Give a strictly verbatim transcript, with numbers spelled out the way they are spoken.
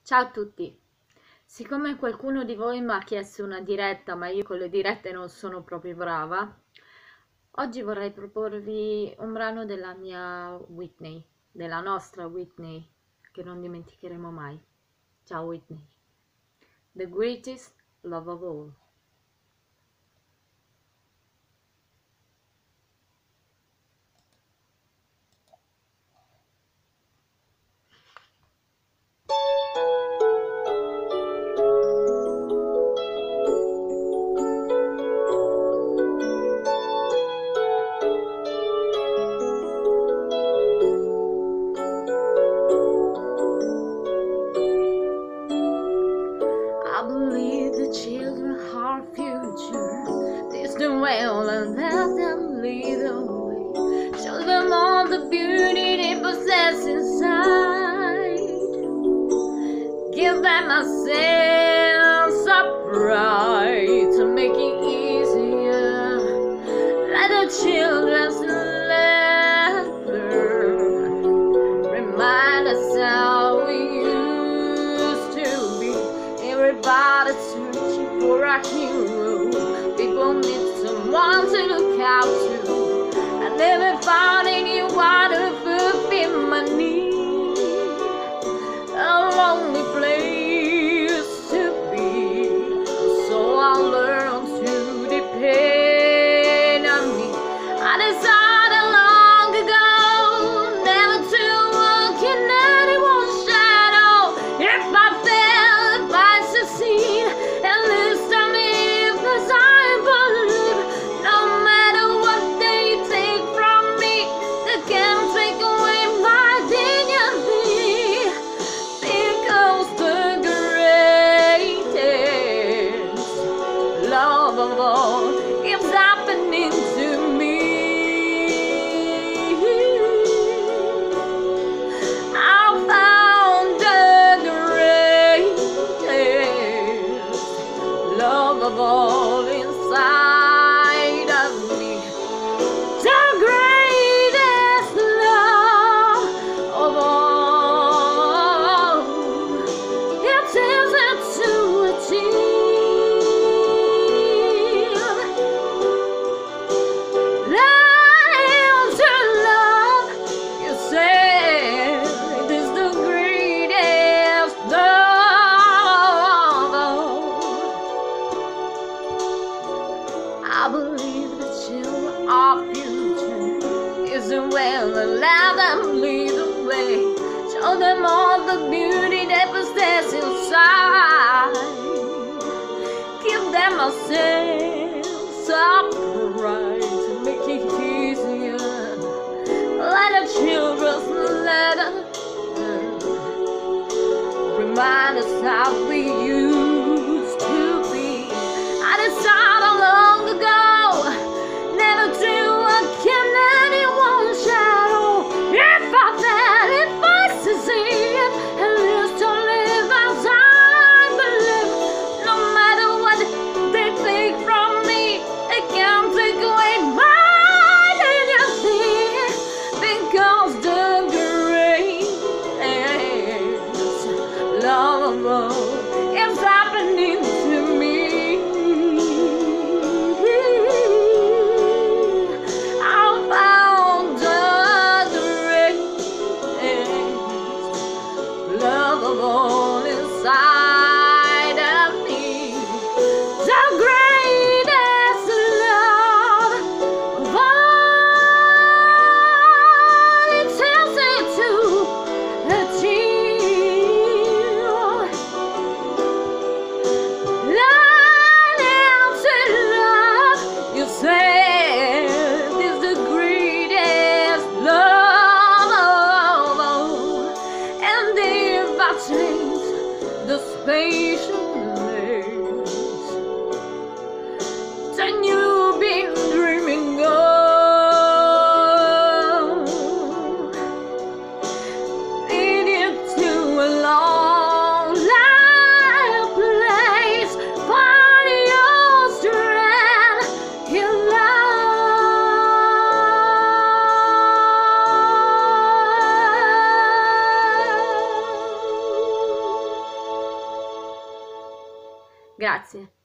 Ciao a tutti, siccome qualcuno di voi mi ha chiesto una diretta, ma io con le dirette non sono proprio brava, oggi vorrei proporvi un brano della mia Whitney, della nostra Whitney, che non dimenticheremo mai. Ciao Whitney. The Greatest Love of All. I believe the children are our future. Teach them well and let them lead the way. Show them all the beauty they possess inside. Give them a sense of pride to make it easier. Let the children's laughter remind us how we used to be. Everybody's searching for a hero. People need someone to look out to. I never found anyone who fulfilled my need. A lonely place to be, so I learned to depend on me. I decided long ago never to walk in anyone's shadow. If I fail, if I succeed, at least I live as I believe. No matter what they take from me, they can't take away my dignity. Because the greatest love of all is happening to me. I found the greatest love of all inside of me. The greatest love of all. It's easy to achieve. Learning to love yourself is the greatest love of all. I believe the children are future is the well and let them lead the way. Show them all the beauty they possess inside. Give them a sense of pride to make it easier. Let the children's letter remind us how we used to be. I decided long ago never to walk in anyone's shadow. If I fail, if I succeed, at least to live as I believe. No matter what they take from me, they can't take away my dignity. Because the greatest love of all is happening to me. I found the greatest love of all inside of me. The greatest love of all. It's easy to achieve. Learning to love yourself is the greatest love of all. And if I change the spatial place, then you've been dreaming of leading to a long life place. Find your strength in love. Grazie.